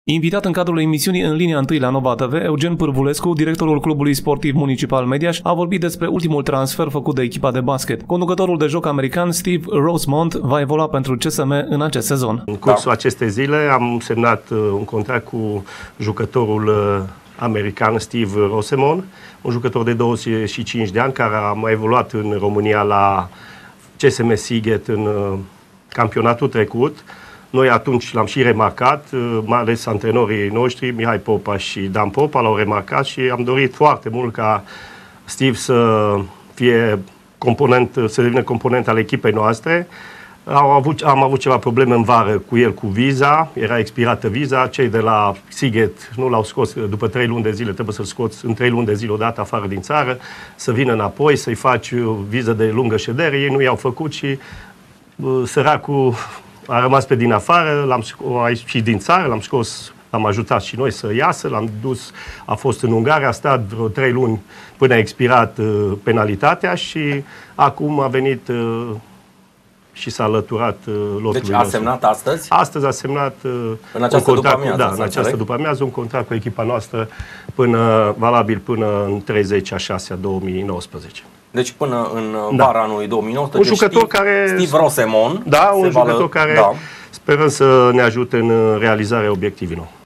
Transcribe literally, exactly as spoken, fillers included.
Invitat în cadrul emisiunii În linia întâi la Nova T V, Eugen Pârvulescu, directorul clubului sportiv municipal Mediaș, a vorbit despre ultimul transfer făcut de echipa de basket. Conducătorul de joc american Steve Rosemont va evolua pentru C S M în acest sezon. În cursul da. acestei zile am semnat un contract cu jucătorul american Steve Rosemont, un jucător de douăzeci și cinci de ani care a mai evoluat în România la C S M Sighet în campionatul trecut. Noi atunci l-am și remarcat, mai ales antrenorii noștri, Mihai Popa și Dan Popa, l-au remarcat și am dorit foarte mult ca Steve să fie component, să devină component al echipei noastre. Am avut, am avut ceva probleme în vară cu el, cu viza, era expirată viza, cei de la Sighet nu l-au scos după trei luni de zile, trebuie să-l scoți în trei luni de zile odată afară din țară, să vină înapoi, să-i faci viză de lungă ședere, ei nu i-au făcut și săracul a rămas pe din afară, l-am scos și din țară, l-am scos, l-am ajutat și noi să iasă, l-am dus, a fost în Ungaria, a stat vreo trei luni până a expirat uh, penalitatea și acum a venit uh, și s-a alăturat uh, lotului Deci a nostru. semnat astăzi? Astăzi a semnat uh, în această un contract, după-amiază, da, în această după-amiază, un contract cu echipa noastră până, valabil până în treizeci a șasea două mii nouăsprezece. Deci până în da. vara anului două mii nouăsprezece, un jucător Steve, care, Steve Rosemont. Da, un jucător care da. sperăm să ne ajute în realizarea obiectivelor.